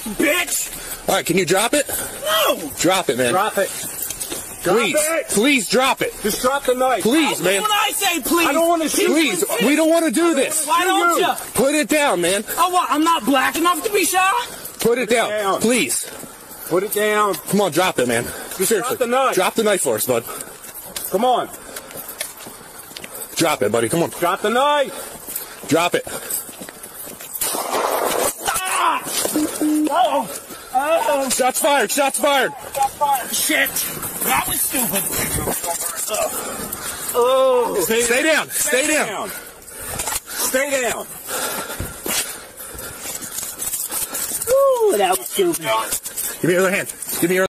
bitch! All right, can you drop it? No! Drop it, man. Drop it. Please, please drop it. Just drop the knife. Please, man. When I say please, I don't want to shoot Please, you. we don't want to do this. Why don't you? Put it down, man. Oh, what? I'm not black enough to be shot? Put it down, down. please. Put it down. Come on, drop it, man. Seriously. drop the knife. Drop the knife for us, bud. Come on. Drop it, buddy. Come on. Drop the knife. Drop it. Ah! Oh! Oh! Shots fired. Shots fired. Shit! That was stupid. Oh. Stay down. Stay down. Stay down. Ooh, that was stupid. Give me your other hand. Give me your